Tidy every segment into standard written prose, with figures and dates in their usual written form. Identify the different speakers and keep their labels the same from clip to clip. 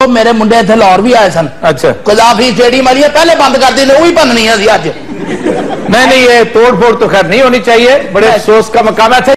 Speaker 1: मेरे मुंडे इतने लाहौर भी आए सन।
Speaker 2: अच्छा,
Speaker 1: कजाफी स्टेडियम वाली पहले बंद कर दी, वो भी बननी है अज।
Speaker 2: नहीं, ये तोड़ फोड़ तो खैर नहीं होनी चाहिए, बड़े अफसोस का मकाम है।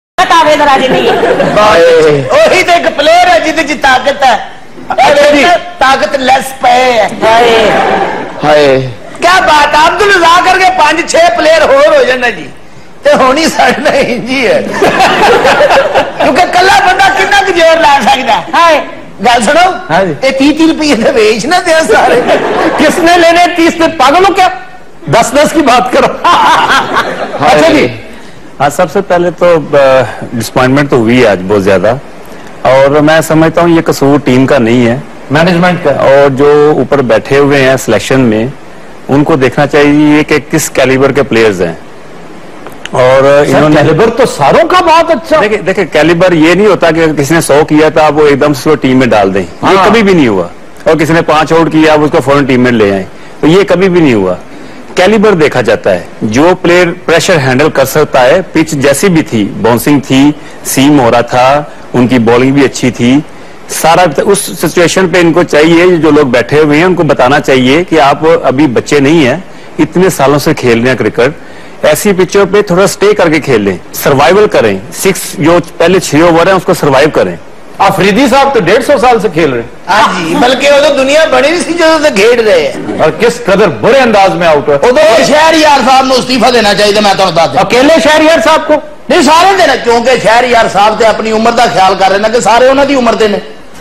Speaker 1: वही तो एक प्लेयर है जिंदे ताकत है, ताकत लेस पे है। क्या बात है, अब्दुल रज़ाक करके 5-6 प्लेयर हो जाना जी, तो होनी साढ़े इंजी है। क्योंकि कला बंदा कितना जोर ला सकता है। गल सुनो, 30 रुपये से बेच ना दे सारे।
Speaker 2: किसने लेने 30 पे? पागल हो क्या? 10-10 की बात करो। अच्छा जी,
Speaker 3: हाँ, सबसे पहले तो डिसअपॉइंटमेंट तो हुई आज बहुत ज्यादा, और मैं समझता हूँ ये कसूर टीम का नहीं है,
Speaker 2: मैनेजमेंट का।
Speaker 3: और जो ऊपर बैठे हुए हैं सिलेक्शन में, उनको देखना चाहिए कि किस कैलिबर के प्लेयर्स हैं। और इन्होंने
Speaker 2: कैलिबर तो सारों का बहुत अच्छा।
Speaker 3: देखिए कैलिबर ये नहीं होता कि किसी ने 100 किया था आप वो एकदम से टीम में डाल दें, ये कभी भी नहीं हुआ। और किसी ने 5 आउट किया आप उसको फौरन टीम में ले आए, तो ये कभी भी नहीं हुआ। कैलिबर देखा जाता है, जो प्लेयर प्रेशर हैंडल कर सकता है। पिच जैसी भी थी, बाउंसिंग थी, सीम हो रहा था, उनकी बॉलिंग भी अच्छी थी, सारा उस सिचुएशन पे इनको चाहिए, जो लोग बैठे हुए हैं उनको बताना चाहिए कि आप अभी बच्चे नहीं हैं, इतने सालों से खेल रहे हैं क्रिकेट, ऐसी पिचों पे थोड़ा स्टे करके खेल लें, सर्वाइवल करें। 6 जो पहले 6 ओवर है उसको सर्वाइव करें।
Speaker 2: अफरीदी साहब तो 150 साल से खेल रहे हैं।
Speaker 1: हाँ जी, बल्कि वो तो दुनिया बनी सी जो तो खेल रहे हैं,
Speaker 2: और किस कदर बुरे अंदाज में आउट हुए।
Speaker 1: तो शहरयार साहब ने इस्तीफा देना चाहिए। मैं तो बता
Speaker 2: अकेले शहरयार साहब को
Speaker 1: नहीं, सारे देना, क्योंकि शहरयार साहब तो अपनी उम्र का ख्याल कर रहे हैं कि सारे उन्होंने उम्र के ने।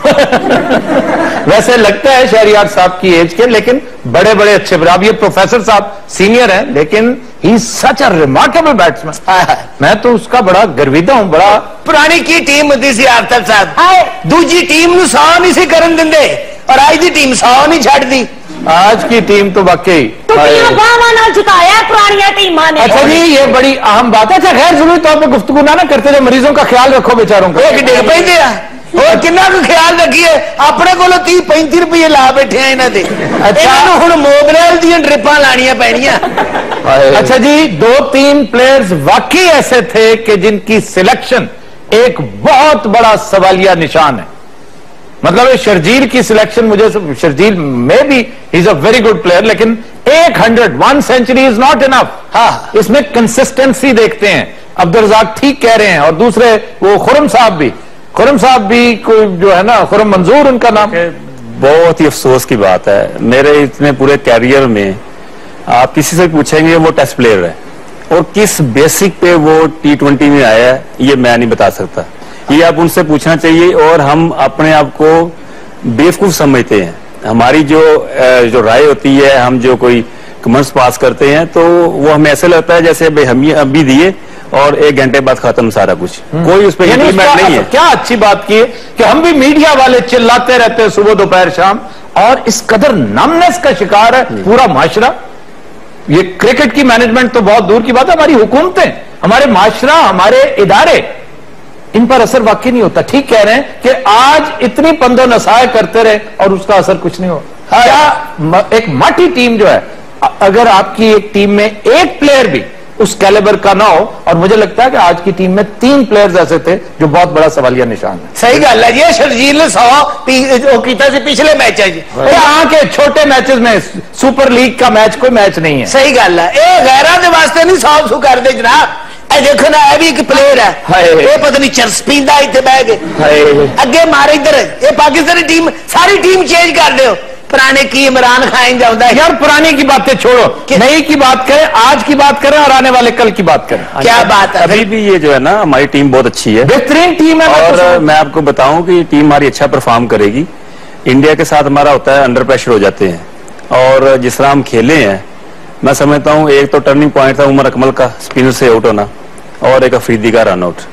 Speaker 2: वैसे लगता है शहरयार साहब की एज के, लेकिन बड़े बड़े अच्छे। अब ये प्रोफेसर साहब सीनियर हैं, लेकिन ही सच अ रिमार्केबल बैट्समैन। मैं तो उसका बड़ा गर्विदा हूं। बड़ा
Speaker 1: पुरानी की टीम होती सी आर्थिक साहब, दूजी टीम नु 100 नहीं सी करन दिंदे, और आज की टीम 100 नहीं छड़ दी।
Speaker 2: आज की टीम तो वाकई
Speaker 4: जिताया पुरानी टीमां ने।
Speaker 2: अच्छा जी, ये बड़ी अहम बात है। अच्छा, गैर जरूरी तौर पर गुफ्तगू ना करते थे, मरीजों का ख्याल रखो बेचारों का।
Speaker 1: डिग पैंदे आ, और कितना को ख्याल रखिए, अपने को 30-35 रुपये ला बैठे हैं इन्होंने। अच्छा, हुण मोगरेल दी ड्रिपां लानियां पैणियां।
Speaker 2: अच्छा जी, 2-3 प्लेयर्स वाकई ऐसे थे कि जिनकी सिलेक्शन एक बहुत बड़ा सवालिया निशान है। मतलब शर्जील की सिलेक्शन, मुझे शर्जील में भी is a very good player, लेकिन 1 सेंचुरी इज नॉट इनफ। हाँ, इसमें कंसिस्टेंसी देखते हैं। अब्दुल रज़ाक ठीक कह रहे हैं, और दूसरे वो खुरम साहब भी कोई जो है ना, खुरम मंजूर उनका नाम।
Speaker 3: बहुत ही अफसोस की बात है, मेरे इतने पूरे कैरियर में आप किसी से पूछेंगे वो टेस्ट प्लेयर है, और किस बेसिक पे वो T20 में आया है ये मैं नहीं बता सकता। ये आप उनसे पूछना चाहिए। और हम अपने आप को बेवकूफ समझते हैं, हमारी जो राय होती है, हम जो कोई कमेंट्स पास करते हैं, तो वो हमें ऐसे लगता है जैसे हम अभी दिए और 1 घंटे बाद खत्म सारा कुछ, कोई उस पर इंप्लीमेंट नहीं है।
Speaker 2: क्या अच्छी बात की है कि हम भी मीडिया वाले चिल्लाते रहते हैं सुबह दोपहर शाम, और इस कदर नमनेस का शिकार है पूरा माशरा। ये क्रिकेट की मैनेजमेंट तो बहुत दूर की बात है, हमारी हुकूमतें, हमारे माशरा, हमारे इदारे, इन पर असर वाकई नहीं होता। ठीक कह रहे हैं कि आज इतनी पंदो नसाए करते रहे और उसका असर कुछ नहीं हो। क्या एक माठी टीम जो है, अगर आपकी एक टीम में एक प्लेयर भी उस कैलिबर का ना हो, और मुझे लगता है कि आज की टीम में 3 प्लेयर्स ऐसे थे जो बहुत बड़ा सवालिया निशान है।
Speaker 1: सही गल है जी, शर्जील ने 100 पिछले मैच है जी।
Speaker 2: यहाँ के छोटे मैचेस में, सुपर लीग का मैच कोई मैच नहीं है।
Speaker 1: सही गल है, ये गैरां दे वास्ते नहीं 100 कर दे जनाब। देखो ना, ये भी एक प्लेयर है, ये पता नहीं चरस पींदा इतने बह गए अगे मारे इधर। ये पाकिस्तानी टीम सारी टीम चेंज कर दो, पुराने की इमरान खान जाता है।
Speaker 2: यार पुरानी की बातें छोड़ो, नई की बात करें, आज की बात करें और आने वाले कल की बात करें।
Speaker 1: क्या बात है।
Speaker 3: अभी भी ये जो है ना, हमारी टीम बहुत अच्छी है,
Speaker 2: बेहतरीन टीम है।
Speaker 3: और मैं आपको बताऊं कि टीम हमारी अच्छा परफॉर्म करेगी। इंडिया के साथ हमारा होता है अंडर प्रेशर हो जाते हैं, और जिस तरह हम खेले हैं, मैं समझता हूं एक तो टर्निंग पॉइंट था उमर अकमल का स्पिनर से आउट होना, और एक अफरीदी का रन आउट।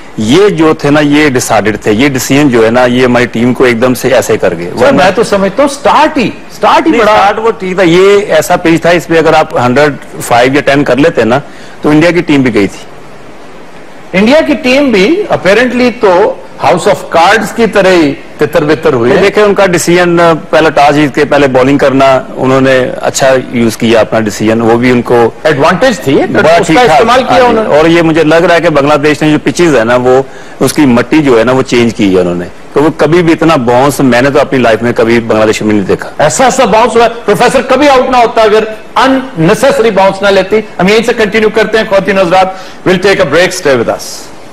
Speaker 3: ये जो थे ना, ये डिसाइडेड थे, ये डिसीजन जो है ना, ये हमारी टीम को एकदम से ऐसे कर गए।
Speaker 2: मैं तो समझता हूँ स्टार्ट ही बड़ा,
Speaker 3: स्टार्ट वो ठीक था। ये ऐसा पेज था, इसमें अगर आप 105 या 10 कर लेते ना, तो इंडिया की टीम भी गई थी।
Speaker 2: इंडिया की टीम भी अपेरेंटली तो हाउस ऑफ कार्ड्स की तरह ही तितर बितर हुए।
Speaker 3: देखिए उनका डिसीजन, पहले टॉस जीत के पहले बॉलिंग करना, उन्होंने अच्छा यूज किया अपना डिसीजन, वो भी उनको
Speaker 2: एडवांटेज थी,
Speaker 3: बड़ा ठीक
Speaker 2: उसका इस्तेमाल किया उन्होंने।
Speaker 3: और ये मुझे लग रहा है कि बांग्लादेश ने जो पिचेज है ना, वो उसकी मट्टी जो है ना वो चेंज की है उन्होंने, तो वो कभी भी इतना बाउंस मैंने तो अपनी लाइफ में कभी बांग्लादेश में नहीं देखा।
Speaker 2: ऐसा बाउंस हुआ प्रोफेसर, कभी आउट ना होता अगर अननेसेसरी बाउंस ना लेती। हम यहीं से कंटिन्यू करते हैं। ख्वातीन हज़रात, will take a break, stay with us.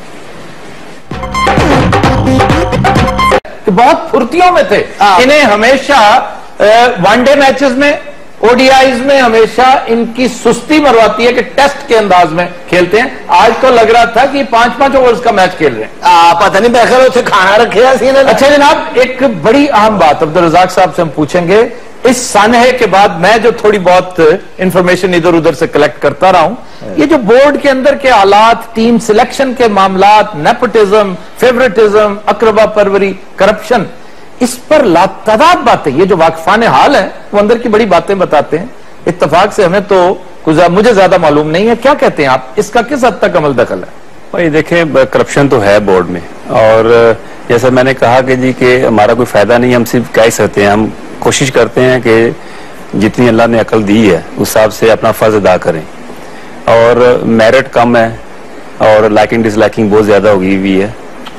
Speaker 2: बहुत फुर्तियों में थे, इन्हें हमेशा वनडे मैचेस में, ओडीआईज में हमेशा इनकी सुस्ती मरवाती है कि टेस्ट के अंदाज में खेलते हैं। आज तो लग रहा था कि 5-5 ओवर्स का मैच खेल रहे हैं।
Speaker 1: पता नहीं बैठकर उसे खाना रखे।
Speaker 2: अच्छा जनाब, एक बड़ी अहम बात अब्दुल रज़ाक साहब से हम पूछेंगे। इस सानहे के बाद मैं जो थोड़ी बहुत इंफॉर्मेशन इधर उधर से कलेक्ट करता रहा हूं, ये जो बोर्ड के अंदर के हालात, टीम सिलेक्शन के मामलात, नेपोटिज्म, फेवरेटिज्म, अकरबा परवरी, करप्शन, इस पर लातादाद बातें, ये जो वाकिफान हाल है वो अंदर की बड़ी बातें बताते हैं। इत्तेफाक से हमें तो मुझे ज्यादा मालूम नहीं है, क्या कहते हैं आप, इसका किस हद तक अमल दखल है?
Speaker 3: भाई देखें, करप्शन तो है बोर्ड में, और जैसा मैंने कहा कि जी कि हमारा कोई फायदा नहीं, हम सिर्फ कह सकते हैं, हम कोशिश करते हैं कि जितनी अल्लाह ने अकल दी है उस हिसाब से अपना फर्ज अदा करें। और मेरिट कम है और लाइकिंग डिसलाइकिंग बहुत ज्यादा हो गई हुई है,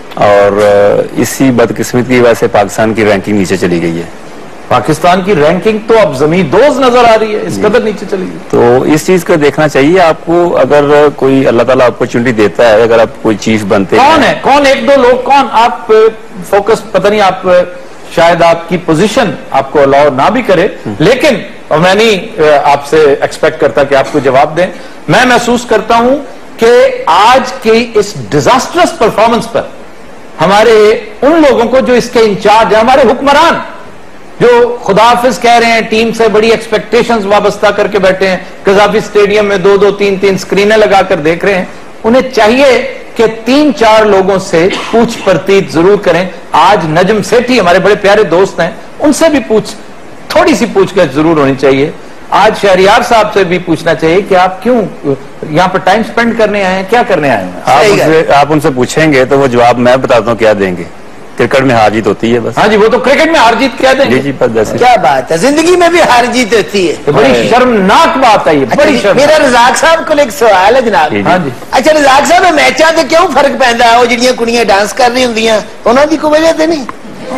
Speaker 3: और इसी बदकिस्मती की वजह से पाकिस्तान की रैंकिंग नीचे चली गई है।
Speaker 2: पाकिस्तान की रैंकिंग तो अब ज़मींदोज़ नजर आ रही है, इस कदर नीचे चली गई।
Speaker 3: तो इस चीज को देखना चाहिए आपको। अगर कोई अल्लाह ताला अपॉर्चुनिटी देता है, अगर आप कोई चीफ बनते
Speaker 2: कौन है, कौन एक दो लोग, कौन आप फोकस, पता नहीं, आप शायद आपकी पोजीशन आपको अलाउ ना भी करे, लेकिन और मैं नहीं आपसे एक्सपेक्ट करता कि आपको जवाब दें। मैं महसूस करता हूं कि आज की इस डिजास्टरस परफॉर्मेंस पर हमारे उन लोगों को जो इसके इंचार्ज है, हमारे हुक्मरान जो खुदाफिज कह रहे हैं, टीम से बड़ी एक्सपेक्टेशंस वाबस्ता करके बैठे हैं, कजाफी स्टेडियम में 2-2, 3-3 स्क्रीनें लगाकर देख रहे हैं, उन्हें चाहिए कि 3-4 लोगों से पूछ परतीत जरूर करें। आज नजम सेठी हमारे बड़े प्यारे दोस्त हैं, उनसे भी थोड़ी सी पूछताछ जरूर होनी चाहिए। आज शहरियार साहब से भी पूछना चाहिए कि आप क्यों यहाँ पर टाइम स्पेंड करने आए हैं, क्या करने आए हैं?
Speaker 3: आप उनसे पूछेंगे तो वो जवाब मैं बताता हूँ क्या देंगे। क्रिकेट में हार जीत होती है बस।
Speaker 2: हाँ जी, वो तो क्रिकेट में हार जीत क्या देंगे?
Speaker 3: जी बस।
Speaker 1: क्या बात है, जिंदगी में भी हार जीत होती है।
Speaker 2: तो बड़ी शर्मनाक बात है ये, बड़ी शर्म।
Speaker 1: मेरा रज़ाक साहब को एक सवाल है जनाब।
Speaker 2: हाँ जी।
Speaker 1: अच्छा रज़ाक साहब, मैचों से क्यों फर्क पैदा है? वो जिहड़ियां कुड़ियां डांस कर रही होंदियां, उन्हां दी कोई वजह ते नहीं?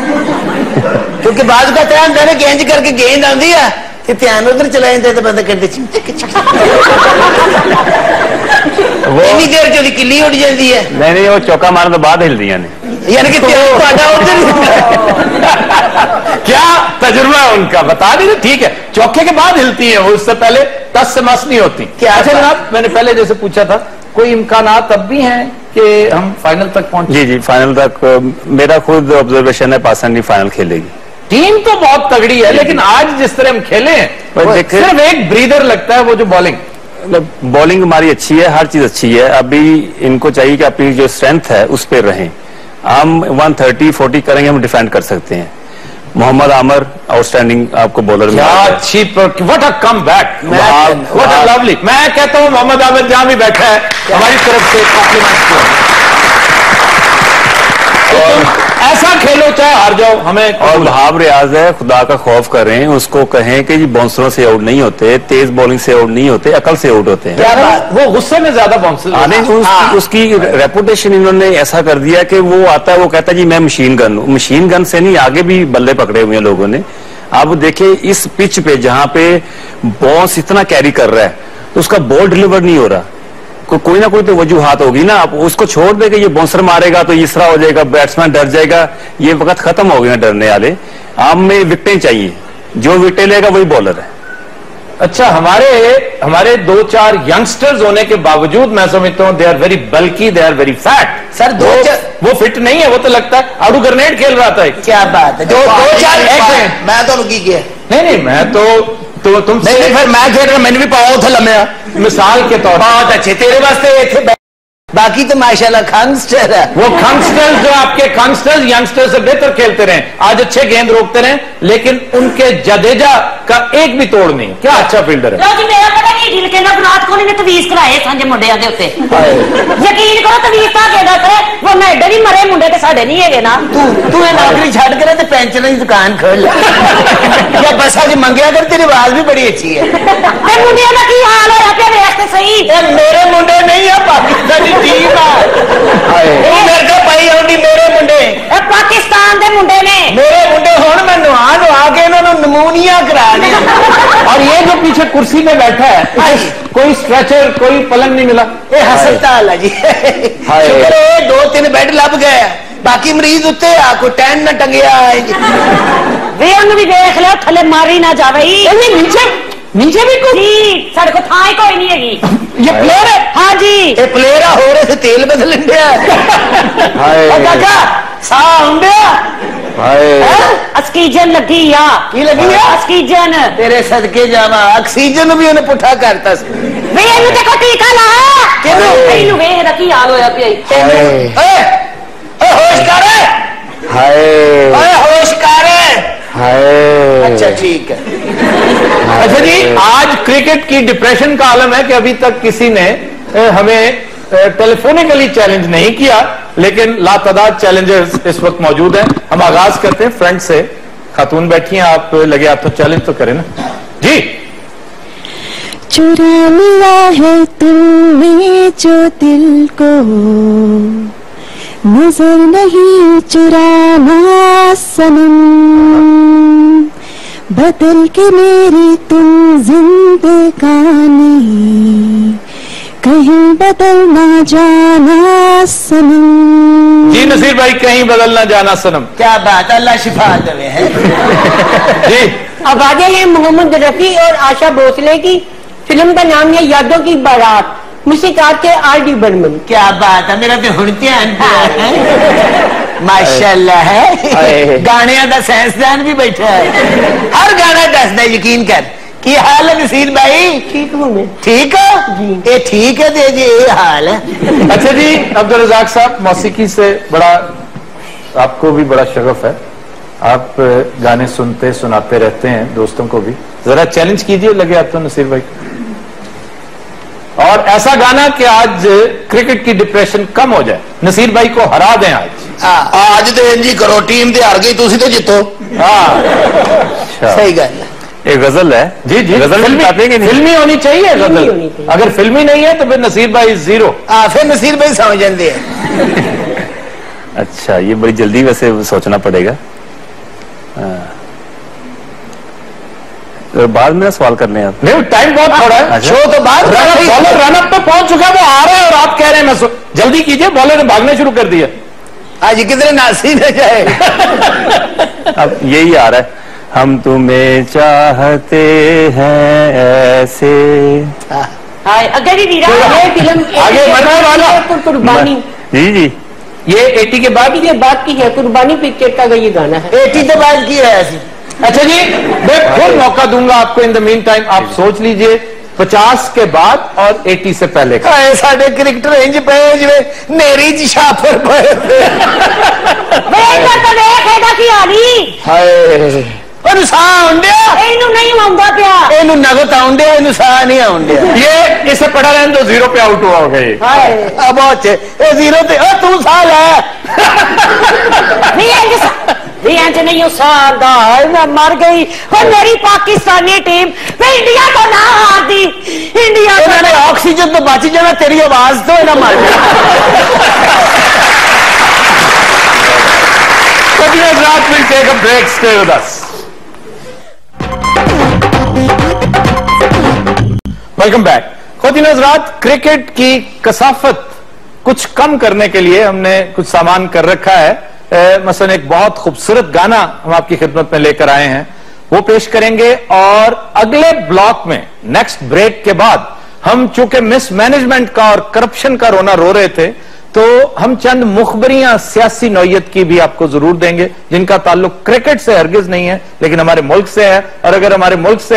Speaker 1: क्योंकि बाज का ध्यान देने कि इंज करके गेंद आती है कि ध्यान उधर चला जाता है तो बंदा कहते इन्नी देर चोरी किली उड़ जाती है।
Speaker 3: नहीं, वो चौका मारने तो बाद हिलदियां ने,
Speaker 1: यानी कि
Speaker 2: क्या तजुर्बा है उनका, बता दीजिए। ठीक है, चौके के बाद हिलती है वो, उससे पहले टस से मस नहीं होती।
Speaker 1: क्या
Speaker 2: अच्छा जनाब, मैंने पहले जैसे पूछा था, कोई इम्कानात अब भी हैं कि हम फाइनल तक पहुंचे?
Speaker 3: जी फाइनल तक मेरा खुद ऑब्जर्वेशन है, पाकिस्तान की फाइनल खेलेगी।
Speaker 2: टीम तो बहुत तगड़ी है, लेकिन आज जिस तरह हम खेले हैं, सिर्फ एक ब्रीदर लगता है, वो जो बॉलिंग,
Speaker 3: बॉलिंग हमारी अच्छी है, हर चीज अच्छी है। अभी इनको चाहिए कि अपनी जो स्ट्रेंथ है उस पर रहें। हम 130-40 करेंगे, हम डिफेंड कर सकते हैं। मोहम्मद आमर आउटस्टैंडिंग आपको बॉलर में,
Speaker 2: अच्छी, what a comeback, what a lovely. मैं कहता हूं मोहम्मद आमर जहां भी बैठा है हमारी तरफ से कॉम्प्लीमेंट। ऐसा खेलो चाहे हार जाओ, हमें।
Speaker 3: और वहाब रियाज है, खुदा का खौफ करें, उसको कहें कि बाउंसरों से आउट नहीं होते, तेज बॉलिंग से आउट नहीं होते, अकल से आउट होते हैं।
Speaker 2: वो गुस्से में ज्यादा बाउंसर,
Speaker 3: उसकी रेपुटेशन इन्होंने ऐसा कर दिया कि वो आता है, वो कहता है जी मैं मशीन गन हूं। मशीन गन से नहीं, आगे भी बल्ले पकड़े हुए हैं लोगों ने। अब देखिए इस पिच पे जहां पे बॉस इतना कैरी कर रहा है, तो उसका बॉल डिलीवर नहीं हो रहा। कोई ना कोई तो वजूहात होगी ना। आप उसको छोड़ देंगे, ये बाउंसर मारेगा तो इस तरह हो जाएगा, बैट्समैन डर जाएगा, ये वक्त खत्म हो गया डरने वाले। हमें विकेटें चाहिए, जो विकेटें लेगा वही बॉलर है।
Speaker 2: अच्छा, हमारे 2-4 यंगस्टर्स होने के बावजूद मैं समझता हूं they are very bulky, they are very fat.
Speaker 1: Sir
Speaker 2: वो फिट नहीं है, वो तो लगता है आड़ू ग्रेनेड खेल रहा था।
Speaker 1: क्या बात है, दो चार मैं तो की किया
Speaker 2: नहीं, मैं तो तुम
Speaker 1: नहीं, फिर मैं खेल रहा, मैंने भी पाया उथे लम्या
Speaker 2: मिसाल के तौर पर।
Speaker 1: बहुत अच्छे, तेरे वास्ते बाकी तो माशाल्लाह खंगस्टर है।
Speaker 2: वो खंगस्टर्स जो आपके खंगस्टर्स यंगस्टर्स से बेहतर खेलते रहे, आज अच्छे गेंद रोकते रहे, लेकिन उनके जडेजा का एक भी तोड़ नहीं। क्या अच्छा फील्डर है।
Speaker 4: लो जी मेरा पता नहीं ढिल के ना रात को ने तवीज कराए सांझे मुंडिया दे उत्ते यकीन करो तवीज ता के दस वो मैं एडे भी मरे मुंडे ते साडे नहीं है ना।
Speaker 1: तू ये नौकरी छड़ के ते पेंशन की दुकान खोल ले या बसा जी मंगया कर, तेरी आवाज भी बड़ी अच्छी है।
Speaker 4: ते मुंडिया दा की हाल होया पे वेख ते सही।
Speaker 1: ये मेरे मुंडे नहीं है, पाकिस्तानी टीम है। मेरे को पाई आउंदी मेरे मुंडे,
Speaker 4: ए पाकिस्तान दे मुंडे ने
Speaker 1: मेरे मुंडे हुण मैं नवा के इन्होंने नमूनिया करा दी।
Speaker 2: और ये जो पीछे कुर्सी में बैठा है, कोई स्ट्रेचर कोई पलंग नहीं मिला।
Speaker 1: ये हस्पताल है जी, शुक्र है 2-3 बेड लभ गए, बाकी मरीज उत्ते आ कोई टैन न टंगया है जी।
Speaker 4: वे उन्हें भी देख लो थले मारी ना जावे।
Speaker 2: नीचे भी
Speaker 4: जी साढ़े को थां ही कोई नहीं हैगी।
Speaker 1: ये प्लेयर है?
Speaker 4: हाँ जी
Speaker 1: ये प्लेयर हो रहे थे तेल बदल काका सा होंगे
Speaker 4: ऑक्सीजन लगी या
Speaker 1: की लगी है?
Speaker 4: ऑक्सीजन
Speaker 1: तेरे सदके जावा, ऑक्सीजन भी उन्हें पुठा करता सी।
Speaker 4: वे इन्हें देखो टीका ला
Speaker 1: किनु
Speaker 4: इन्हें वे रखी हाल होया पिया।
Speaker 1: ओए होश कर, ओए होश कर। अच्छा ठीक है।
Speaker 2: अच्छा जी, आज क्रिकेट की डिप्रेशन का आलम है कि अभी तक किसी ने हमें टेलीफोनिकली चैलेंज नहीं किया, लेकिन लातादाद चैलेंजर्स इस वक्त मौजूद हैं। हम आगाज करते हैं फ्रंट से। खातून बैठी हैं, आप लगे आप तो चैलेंज तो करें ना जी।
Speaker 5: चुरा लिया है तुमने जो दिल को, नजर नहीं चुराना सनम, बदल के मेरी तुम जिंदगानी, कहीं बदल ना जाना सनम।
Speaker 2: जी नसीर भाई, कहीं बदल ना जाना सनम।
Speaker 1: क्या बात, अल्लाह शिफा देवे है
Speaker 2: जी।
Speaker 6: अब आगे है मोहम्मद रफी और आशा भोसले की फिल्म का नाम है यादों की बारात, मुसीकार के R.D. बर्मन।
Speaker 1: क्या बात है, मेरा तो हुण ध्यान है माशाल्लाह है। गाने का साइंसदान भी बैठा है, हर गाना दसदा, यकीन कर। की हाल है नसीर भाई?
Speaker 6: ठीक हूँ मैं।
Speaker 1: ठीक हो जी? ये ठीक है दे जी, ये हाल है।
Speaker 2: अच्छा जी, अब्दुल रज़ाक साहब, मौसीकी से बड़ा आपको भी बड़ा शगफ है, आप गाने सुनते सुनाते रहते हैं दोस्तों को भी, जरा चैलेंज कीजिए लगे आप तो नसीर भाई, और ऐसा गाना कि आज क्रिकेट की डिप्रेशन कम हो जाए, नसीर भाई को हरा दें आज।
Speaker 1: आज तो इंजी करो, टीम ते हार गई, तुसी तो जितो।
Speaker 2: हाँ
Speaker 1: सही गल है।
Speaker 3: एक गजल है
Speaker 2: जी जी,
Speaker 3: गजल
Speaker 2: फिल्मी होनी चाहिए गजल, अगर फिल्मी नहीं है तो फिर नसीर भाई जीरो।
Speaker 1: फिर नसीर भाई समझ जाते हैं।
Speaker 3: अच्छा, ये बड़ी जल्दी वैसे सोचना पड़ेगा। बाद में सवाल करने आप
Speaker 2: नहीं, टाइम बहुत थोड़ा है।
Speaker 3: अच्छा।
Speaker 2: शो तो बाद बॉलर रनअप पे पहुंच चुका है, वो आ रहा है और आप कह रहे हैं मैं जल्दी कीजिए, बॉलर ने भागना शुरू कर दिया।
Speaker 1: आज कितने नासी न जाए।
Speaker 3: अब यही आ रहा है, हम तुम्हें चाहते हैं ऐसे।
Speaker 6: अगर ये फिल्म
Speaker 2: आगे बढ़ने वाला
Speaker 6: कुर्बानी।
Speaker 3: जी जी,
Speaker 2: ये 80 के बाद
Speaker 6: ये बात की है, कुर्बानी पिक्चर का ये गाना है।
Speaker 1: 80 के बाद की है ऐसी।
Speaker 2: अच्छा जी, मैं फिर मौका दूंगा आपको, इन द मीन टाइम आप सोच लीजिए 50 के बाद और 80 से पहले का।
Speaker 1: साढ़े क्रिकेटर इंज पे जिਵੇਂ नेरी च छापर पे
Speaker 4: नहीं आंदा पिया,
Speaker 1: ਇਹਨੂੰ ਨਗਦ ਆਉਂਦੇ ਇਹਨੂੰ ਸਾਹ नहीं ਆਉਂਦੇ।
Speaker 2: ये इसे पढ़ा रहने तो 0 पे आउट हुआ हो गए।
Speaker 1: अब अच्छे ये 0 पे तू साह ले
Speaker 4: नहीं सादा मैं मर गई और मेरी पाकिस्तानी टीम मैं इंडिया को ना हारती, इंडिया
Speaker 1: इन्होंने ऑक्सीजन तो बच जाना, तेरी आवाज तो ना मर
Speaker 2: रात will take a break, stay with us. Welcome back. खुद हज़रात, क्रिकेट की कसाफत कुछ कम करने के लिए हमने कुछ सामान कर रखा है। मसलन एक बहुत खूबसूरत गाना हम आपकी खिदमत में लेकर आए हैं, वो पेश करेंगे, और अगले ब्लॉक में नेक्स्ट ब्रेक के बाद हम चूंकि मिसमैनेजमेंट का और करप्शन का रोना रो रहे थे, तो हम चंद मुखबरियां सियासी नौयत की भी आपको जरूर देंगे, जिनका ताल्लुक क्रिकेट से हरगिज नहीं है लेकिन हमारे मुल्क से है, और अगर हमारे मुल्क से है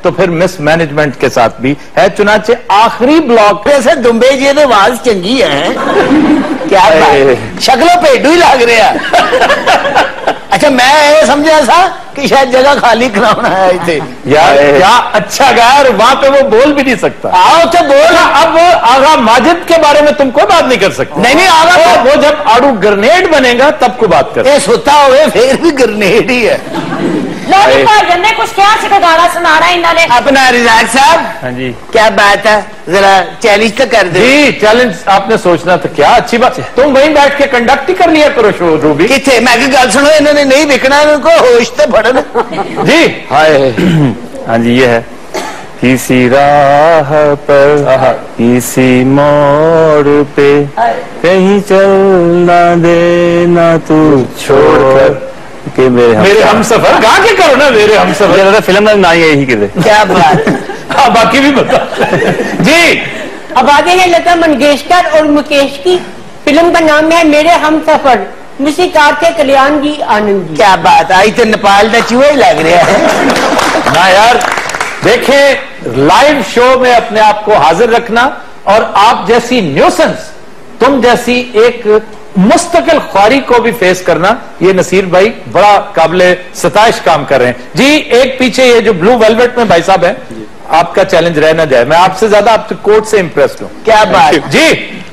Speaker 2: तो फिर मिसमैनेजमेंट के साथ भी है। चुनाचे आखिरी ब्लॉक
Speaker 1: वैसे दुम्बे जी तो आवाज चंगी है, क्या शक्लों पेडू ही लग रहा है। अच्छा मैं ये समझा था कि शायद जगह खाली कराना है इसे।
Speaker 2: यार क्या अच्छा गाया, और वहां पे वो बोल भी नहीं सकता।
Speaker 1: आओ तो बोल।
Speaker 2: अब वो आगा माजिद के बारे में तुम कोई बात नहीं कर सकते।
Speaker 1: नहीं आगा
Speaker 2: तो वो जब आड़ू ग्रेनेड बनेगा तब को बात कर।
Speaker 1: ये सोता हुए फिर भी ग्रेनेड ही है।
Speaker 4: भाईजान ने कुछ क्या गाना सुना रहा है इन्होंने
Speaker 1: अपना रिजाक साहब।
Speaker 3: हाँ जी,
Speaker 1: क्या बात है, जरा चैलेंज तो कर दो।
Speaker 2: जी चैलेंज आपने सोचना था, क्या अच्छी बात है। तुम वहीं बैठ के कंडक्ट ही कर लिया करो शो रूबी।
Speaker 1: किथे मैं की गल सुनो, इन्होंने नहीं बिकना, इनको होश तो फड़न।
Speaker 2: जी
Speaker 3: हाय हाँ जी, ये है किसी राह पर किसी मोड़ पे कहीं चलना देना तू छोड़कर के
Speaker 2: मेरे हम सफर गा के करो ना, मेरे हम सफर।
Speaker 3: फिल्म का ना यही करे।
Speaker 1: क्या बात।
Speaker 2: हाँ बाकी भी बता। जी
Speaker 6: अब आगे है लता मंगेशकर और मुकेश की, फिल्म का नाम है मेरे हम सफर, मूसीकार थे कल्याण जी आनंद जी।
Speaker 1: क्या बात, आई तो नेपाल का चूहा ही लग रहा है
Speaker 2: ना यार। देखें लाइव शो में अपने आप को हाजिर रखना, और आप जैसी न्यूसेंस, तुम जैसी एक मुस्तकिल ख्वारी को भी फेस करना, ये नसीर भाई बड़ा काबिले सताइश काम कर रहे हैं। जी एक पीछे ये जो ब्लू वेलवेट में भाई साहब है, आपका चैलेंज रह ना जाए, मैं आपसे ज्यादा आपके कोट से इंप्रेस्ड हूं।
Speaker 1: क्या बात
Speaker 2: जी।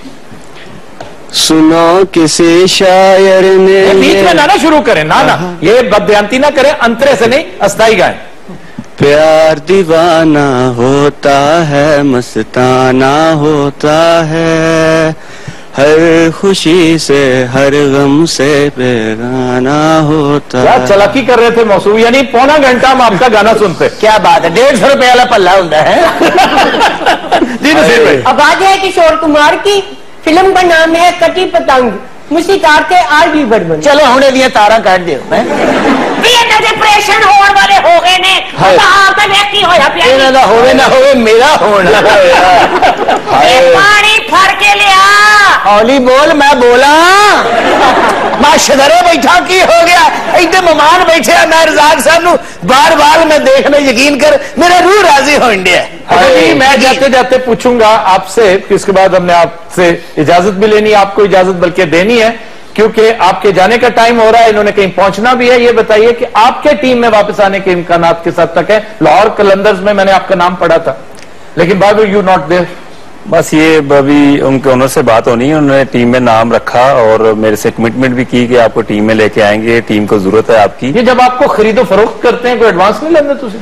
Speaker 7: सुनो किसी शायर ने,
Speaker 2: बीच में ना शुरू करें, ना ये बदयांती ना करें, अंतरे से नहीं अस्थाई गाएं।
Speaker 7: प्यार दीवाना होता है, मस्ताना होता है, हर खुशी से हर गम से बेगाना होता
Speaker 2: क्या
Speaker 7: है।
Speaker 2: चलाकी कर रहे थे मौसूम, यानी पौना घंटा हम आपका गाना सुनते।
Speaker 1: क्या बात है, 150 रुपए वाला पल्ला होता है।
Speaker 2: जी नसीर भाई।
Speaker 6: अब आगे है किशोर कुमार की, फिल्म का नाम है कटी पतंग, मूसीकार थे R.D. बर्मन।
Speaker 1: चलो हुणे दियां तारा काट दियो।
Speaker 4: डिप्रेशन होने वाले हो गए ने, की होया पिया
Speaker 1: इन्हां दा होवे ना होवे मेरा होना।
Speaker 4: पानी भर के लिया।
Speaker 1: हौली बोल, मैं बोला मैं शदरे बैठा, की हो गया इतने मेहमान बैठे हैं, मैं रजाक साहब नु बार बार मैं देखने यकीन कर, मेरा रूह राजी हो इंडिया।
Speaker 2: जी मैं जाते जाते पूछूंगा आपसे, इसके बाद हमने आपसे इजाजत भी लेनी, आपको इजाजत बल्कि देनी है, क्योंकि आपके जाने का टाइम हो रहा है, इन्होंने कहीं पहुंचना भी है। ये बताइए कि आपके टीम में वापस आने के इम्कानात किस हद तक है? लाहौर कलंदर्स में मैंने आपका नाम पढ़ा था, लेकिन बाद में यू नॉट देयर।
Speaker 3: बस ये अभी उनके ओनर से बात होनी है, उन्होंने टीम में नाम रखा और मेरे से कमिटमेंट भी की कि आपको टीम में लेके आएंगे, टीम को जरूरत है आपकी।
Speaker 2: ये जब आपको खरीदो फरोख्त करते हैं कोई एडवांस नहीं लेते तुझे?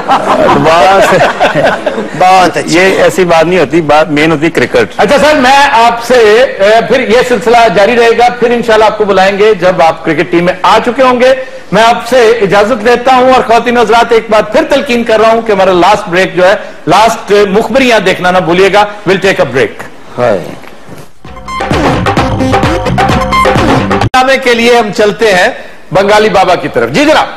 Speaker 1: बहुत
Speaker 3: ये ऐसी बात नहीं होती, बात मेन होती क्रिकेट।
Speaker 2: अच्छा सर, मैं आपसे फिर ये सिलसिला जारी रहेगा, फिर इंशाल्लाह आपको बुलाएंगे जब आप क्रिकेट टीम में आ चुके होंगे। मैं आपसे इजाजत लेता हूं, और ख्वातीन हज़रात एक बार फिर तलकीन कर रहा हूं कि हमारा लास्ट ब्रेक जो है, लास्ट मुखबरियां देखना ना भूलिएगा। Will take a break. के लिए हम चलते हैं बंगाली बाबा की तरफ। जी जनाब।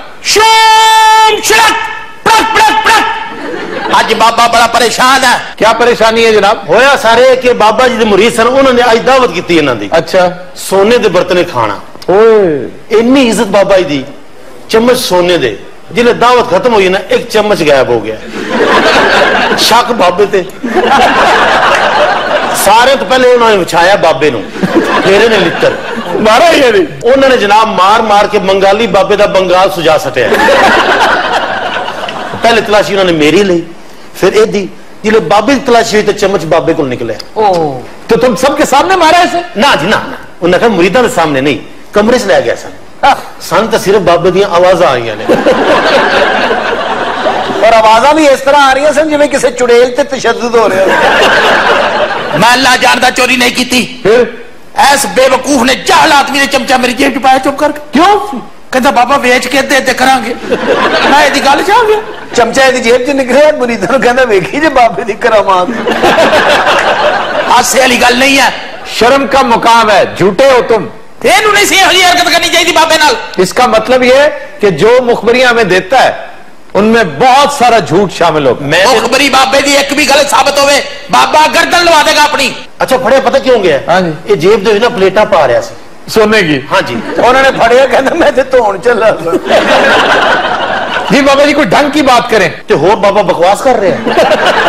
Speaker 1: आज बाबा बड़ा परेशान है।
Speaker 2: क्या परेशानी है जनाब?
Speaker 8: होया सारे कि बाबा जी दे मुरीद सन, उन्होंने आज दावत की इन्हां दी।
Speaker 2: अच्छा।
Speaker 8: सोने दे बर्तने खाना, इन्नी इज्जत बाबा जी दी, चम्मच सोने दे, जिले दावत खत्म हुई ना एक चम्मच गायब हो गया। शक बाबे ते सारे तो पहले उन्होंने विछाया बाबे नूं, फिर इन्हें लित्तर
Speaker 2: मारा ही नहीं।
Speaker 8: उन्होंने जनाब मार मार के बंगाली बाबे दा बंगाल सुझा सटिया। पहले तलाशी उन्होंने मेरी ली, फिर एदी, जिले बाबे की तलाशी हुई तो चम्मच बाबे को निकले।
Speaker 2: तो तुम सबके सामने मारा इसे?
Speaker 8: ना जी ना, उन्हें कहा मुरीदा के सामने नहीं, कमरे से ले गया सन तो सिर्फ बाबे दी आवाजा आई ने।
Speaker 1: और आवाजा भी इस तरह आ रही है जिवें किसी चुड़ैल ते तशद्दुद हो रहा है। मैं अल्लाह जानदा चोरी नहीं की थी। ऐस बेवकूफ ने जाहल आदमी ने चमचा मेरी जेब च पाया चुप करके। क्यों? कहता बाबा बेच के दे करांगे। मैं इहदी गल च आ गया, चमचा इहदी जेब च निकलिया, मुरीदां नूं कहंदा वेखी जे बाबे दी करामात। हासे वाली गल नहीं है,
Speaker 2: शर्म का मुकाम है, झूठे हो तुम।
Speaker 1: इहनूं नहीं सी इहो जी हरकत करनी चाहिए बाबे नाल।
Speaker 2: इसका मतलब यह है कि जो मुखबरियां हमें देता है उनमें बहुत सारा झूठ शामिल हो।
Speaker 1: मुखबरी बाबे दी एक भी गलत साबित होवे, बाबा गर्दन लवा देगा अपनी।
Speaker 8: अच्छा फड़े पता क्यों गया?
Speaker 2: हाँ जी।
Speaker 8: ये जेब दे ना प्लेटा पा रहा सी
Speaker 2: सोने की।
Speaker 8: हाँ जी।
Speaker 1: उन्होंने फड़िया, कहना मैं ते धोन चला।
Speaker 2: जी बाबा जी कोई ढंग की बात करें।
Speaker 8: तो होर बाबा बकवास कर रहे हैं।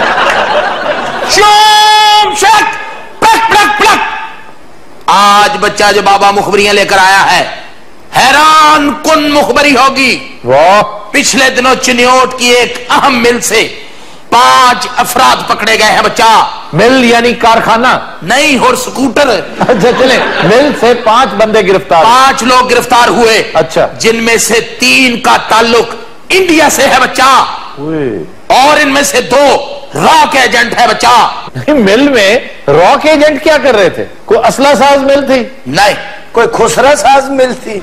Speaker 1: शोम शक प्लक प्लक प्लक। आज बच्चा जो बाबा मुखबरियां लेकर आया है, हैरान कुन मुखबरी होगी।
Speaker 2: वाह।
Speaker 1: पिछले दिनों चिन्योट की एक अहम मिल से 5 अफराद पकड़े गए हैं बच्चा।
Speaker 2: मिल यानी कारखाना?
Speaker 1: नहीं, और स्कूटर।
Speaker 2: अच्छा चले, मिल से 5 बंदे गिरफ्तार।
Speaker 1: 5 लोग गिरफ्तार हुए।
Speaker 2: अच्छा।
Speaker 1: जिनमें से 3 का ताल्लुक इंडिया से है बच्चा, और इनमें से 2 रॉक एजेंट है बच्चा।
Speaker 2: मिल में रॉक एजेंट क्या कर रहे थे? कोई असला साज मिल थी?
Speaker 1: नहीं, कोई खुसरा साज मिल थी।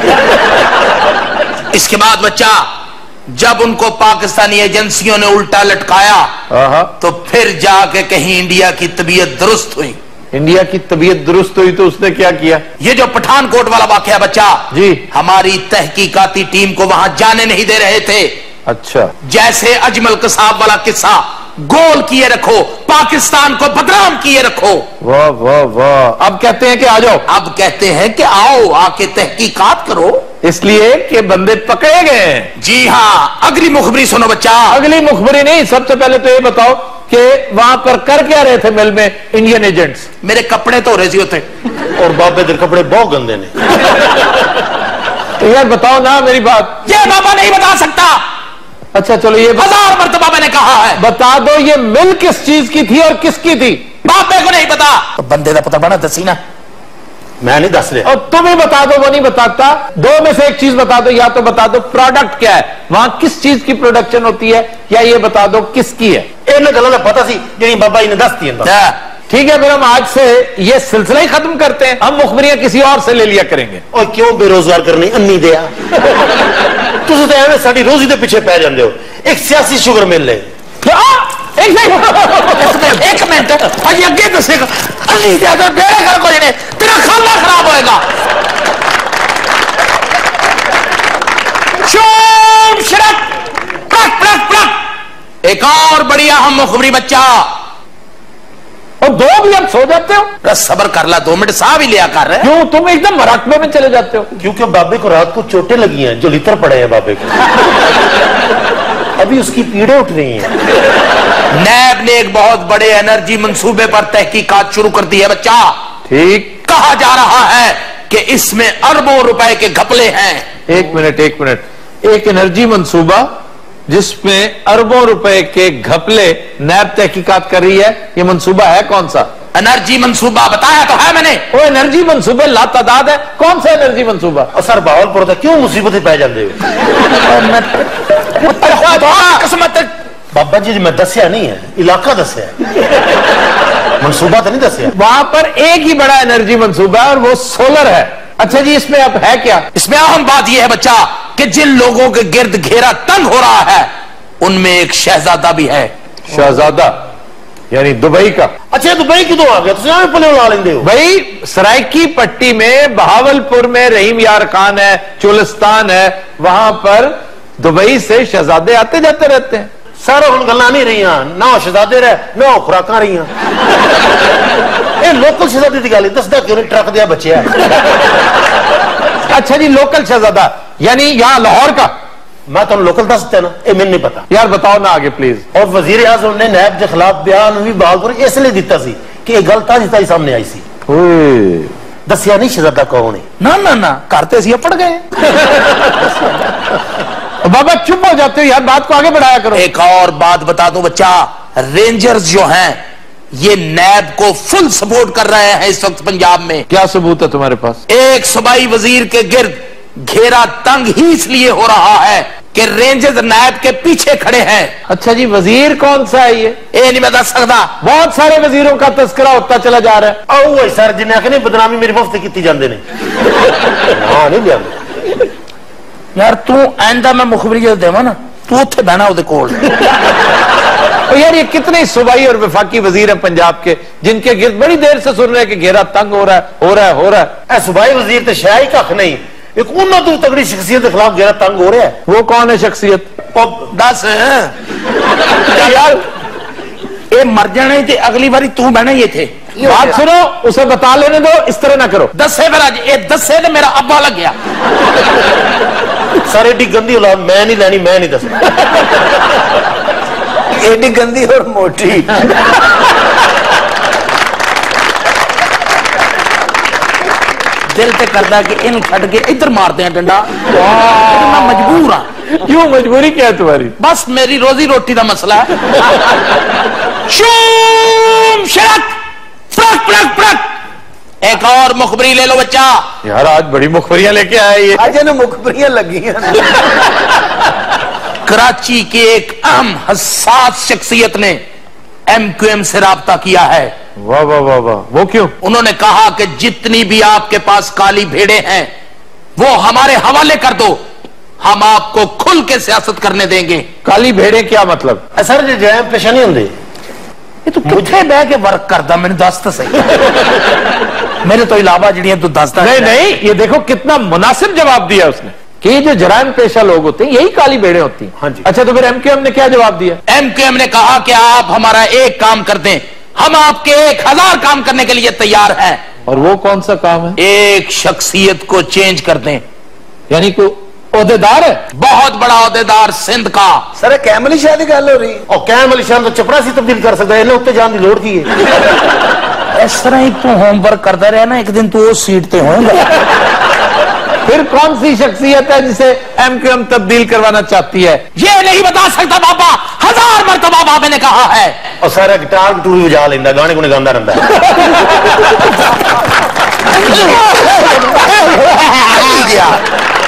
Speaker 1: इसके बाद बच्चा जब उनको पाकिस्तानी एजेंसियों ने उल्टा लटकाया तो फिर जाके कहीं इंडिया की तबीयत दुरुस्त हुई।
Speaker 2: इंडिया की तबीयत दुरुस्त हुई तो उसने क्या किया?
Speaker 1: ये जो पठानकोट वाला वाकया बच्चा
Speaker 2: जी,
Speaker 1: हमारी तहकीकाती टीम को वहां जाने नहीं दे रहे थे।
Speaker 2: अच्छा।
Speaker 1: जैसे अजमल कसाब वाला किस्सा, गोल किए रखो, पाकिस्तान को बदनाम किए रखो।
Speaker 2: वाह वाह वाह। अब कहते हैं कि आ जाओ।
Speaker 1: अब कहते हैं कि आओ, आके तहकीकात करो,
Speaker 2: इसलिए कि बंदे पकड़े गए हैं।
Speaker 1: जी हाँ। अगली मुखबरी सुनो बच्चा।
Speaker 2: अगली मुखबरी नहीं, सबसे पहले तो ये बताओ कि वहां पर कर क्या रहे थे मिल में इंडियन एजेंट्स?
Speaker 1: मेरे कपड़े तो रहे होते।
Speaker 8: और बाबे के कपड़े बहुत गंदे ने।
Speaker 2: तो यार बताओ ना मेरी बात।
Speaker 1: ये बाबा नहीं बता सकता।
Speaker 2: अच्छा चलो, ये
Speaker 1: 1000 मरतबा मैंने कहा है।
Speaker 2: बता दो ये मिल किस चीज की थी और किसकी थी?
Speaker 1: बाबे को नहीं पता तो बंदे का पता बना दसी ना।
Speaker 8: मैं नहीं दस रहा।
Speaker 2: और तुम ही बता दो, वो नहीं बताता। 2 में से एक चीज बता दो, या तो बता दो प्रोडक्ट क्या है, वहां किस चीज की प्रोडक्शन होती है, या ये बता दो किसकी है।
Speaker 8: इन्हें गलों पता सी जी बाबा जी ने दस दी।
Speaker 2: ठीक है, फिर हम आज से ये सिलसिला ही खत्म करते हैं। हम मुखबरियां किसी और से ले लिया करेंगे।
Speaker 8: और क्यों बेरोजगार करनी अन्नी दिया। तुम तो एवं साड़ी रोजी के पीछे पै जाते हो। एक सियासी शुगर मिल ले।
Speaker 1: एक मिनट अजी अगे दसेगा। बेड़ा घर को जने तेरा खाना खराब होएगा। शोम शरक प्लक प्लक प्लक। एक और बड़ी अहम मुखबरी बच्चा।
Speaker 2: और 2 भी अब सो जाते हो?
Speaker 1: बस सब्र कर ला, 2 मिनट साह भी लिया कर रहे।
Speaker 2: क्यों तुम एकदम मराकबे में चले जाते हो?
Speaker 8: क्योंकि बाबे को रात को चोटें लगी हैं, जो लितर पड़े हैं बाबे को। अभी उसकी पीड़े उठ रही हैं।
Speaker 1: नैब ने एक बहुत बड़े एनर्जी मंसूबे पर तहकीकात शुरू कर दी है बच्चा।
Speaker 2: ठीक।
Speaker 1: कहा जा रहा है कि इसमें अरबों रुपए के घपले हैं।
Speaker 2: एक मिनट। एक एनर्जी मंसूबा जिसमें अरबों रुपए के घपले नैब तहकीकात कर रही है, ये मंसूबा है कौन सा?
Speaker 1: एनर्जी मंसूबा बताया तो है मैंने।
Speaker 2: वो एनर्जी मंसूबे लातादाद है। कौन सा एनर्जी मंसूबा?
Speaker 8: और सर बावलपुर था क्यों मुसीबत पै जाते हो?
Speaker 1: किस्मत
Speaker 8: बाबा जी मैं दसिया नहीं है, इलाका दसिया, मंसूबा तो नहीं दसिया।
Speaker 2: वहां पर एक ही बड़ा एनर्जी मंसूबा है और वो सोलर है। अच्छा जी, इसमें अब है क्या?
Speaker 1: इसमें अहम बात यह है बच्चा कि जिन लोगों के गिर्द घेरा तंग हो रहा है उनमें एक शहजादा भी है।
Speaker 2: शहजादा यानी दुबई का?
Speaker 8: अच्छा दुबई क्यों आ गया? तुम पले ला लेंदे हो
Speaker 2: भाई। सरायकी पट्टी में, बहावलपुर में रहीम यार खान है, चोलिस्तान है, वहां पर दुबई से शहजादे आते जाते रहते हैं।
Speaker 8: सर हम गल्ला नहीं रही ना शहजादे रहे ना खुराक रही। लोकल शहजादे की गल दसदा क्यों नहीं? ट्रक दिया बच्चे।
Speaker 2: अच्छा जी, लोकल शहजादा यानी यहाँ लाहौर का?
Speaker 8: मैं तुम लोकल दस देना, ये मैंने नहीं पता।
Speaker 2: यार बताओ ना आगे प्लीज।
Speaker 8: और वजीर आजम ने नैब के खिलाफ बयान भी बहाल इसलिए दिता सी कि ये गल ताजी सामने आई सी। दसिया नहीं शहजादा कौन है।
Speaker 1: ना करते सी पड़ गए।
Speaker 2: बाबा चुप हो जाते हो यार, बात को आगे बढ़ाया करो।
Speaker 1: एक और बात बता दूं बच्चा, रेंजर्स जो हैं ये नैब को फुल सपोर्ट कर रहे हैं इस वक्त पंजाब में।
Speaker 2: क्या सबूत है तुम्हारे पास?
Speaker 1: एक सूबाई वजीर के गिर्द घेरा तंग ही इसलिए हो रहा है कि रेंजर्स नैब के पीछे खड़े हैं। अच्छा जी, वजीर कौन सा है ये नहीं बता सकता। बहुत सारे वजीरों का तस्करा होता चला जा रहा है।
Speaker 8: ओ सर जिन्हें आखिर बदनामी मेरे मुफ्त की जाते हैं। हाँ नहीं लिया
Speaker 1: यार तू आइंदा मैं मुखबरी जो देवा ना, तू उत्थे बहना उहदे कोल।
Speaker 2: और यार ये कितने सूबाई और वफाकी वजीर हैं पंजाब के जिनके गिर्द बड़ी देर से सुन रहे हैं कि घेरा तंग हो रहा है।
Speaker 8: सूबाई वजीर तो शायद कख नहीं, एक उन्होंने तो तगड़ी शख्सियत के खिलाफ घेरा तंग हो रहा है।
Speaker 2: वो कौन है शख्सियत?
Speaker 1: दस यार ये मर जाने थे, अगली बारी तू बहना ये थे।
Speaker 2: बात सुनो, उसे बता लेने दो, इस तरह ना करो।
Speaker 1: दसे मेरा ये दसे तो मेरा अब्बा लग गया।
Speaker 8: सर एडी गंदी औलाद मैं नहीं लेनी, मैं नहीं दसना।
Speaker 1: एडी गंदी और मोटी। दिल ते करदा कि इन छड़ के इधर मारते हैं डंडा, मैं मजबूर हाँ।
Speaker 2: क्यों मजबूरी क्या है तुम्हारी?
Speaker 1: बस मेरी रोजी रोटी का मसला है। शूम शड़क फड़क फड़क फड़क। एक और मुखबरी ले लो बच्चा।
Speaker 2: यार आज बड़ी मुखबरियां लेके आए ये।
Speaker 1: आज इन्हें मुखबरियां लगी हैं। कराची के एक अहम हसास शख्सियत ने MQM से राब्ता किया है।
Speaker 2: वाह वाह वाह वाह, वो क्यों?
Speaker 1: उन्होंने कहा कि जितनी भी आपके पास काली भेड़ें हैं वो हमारे हवाले कर दो, हम आपको खुल के सियासत करने देंगे।
Speaker 2: काली भेड़ें क्या मतलब?
Speaker 8: सर जो जैम पेशा नहीं होंगे
Speaker 1: ये तू किथे बह के वर्क करदा, मैंने दस तो सही। मेरे तो इलावा जड़ियां तू दसदा
Speaker 2: नहीं नहीं, ये देखो कितना मुनासिब जवाब दिया उसने कि ये जो जराइम पेशा लोग होते हैं यही काली भेड़ें होती हैं।
Speaker 8: हाँ जी।
Speaker 2: अच्छा तो फिर MQM ने क्या जवाब दिया?
Speaker 1: MQM ने कहा कि आप हमारा एक काम कर दें, हम आपके 1000 काम करने के लिए तैयार हैं।
Speaker 2: और वो कौन सा काम है?
Speaker 1: एक शख्सियत को चेंज कर दें।
Speaker 2: यानी को ओहदेदार है,
Speaker 1: बहुत बड़ा ओहदेदार सिंध का।
Speaker 9: सर कैम अली शाह की गल हो रही है।
Speaker 8: और कैम अली शाह तो चपरासी तब्दील कर सकता है, इन्हें उत्ते जान की लोड़ की है।
Speaker 1: इस तरह ही तू होमवर्क करता रहा ना, एक दिन तू उस सीट पे होगा।
Speaker 2: फिर कौन सी शख्सियत है जिसे MQM तब्दील करवाना चाहती है?
Speaker 1: ये नहीं बता सकता बाबा, 1000 मरतबा बाबा ने कहा है।
Speaker 8: और सारा गिटार टूर बजा लेंदा, गाने गुने गांदा रहता है।